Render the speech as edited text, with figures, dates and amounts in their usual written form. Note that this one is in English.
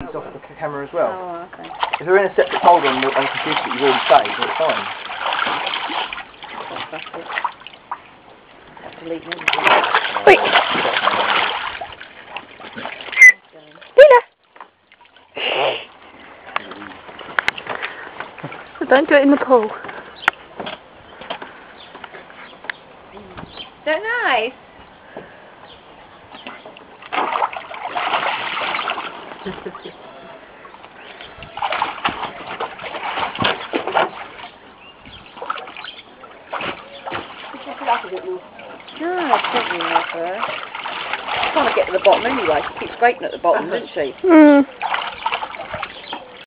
reads off the camera as well. Oh, okay. If they're in a separate folder on the computer that you've already saved, then it's fine. That's it. Delete them. Wait. Leela! Don't do it in the pool. Is that nice? No, I don't really know her. She's trying to get to the bottom anyway. She keeps scraping at the bottom, doesn't she? Mm.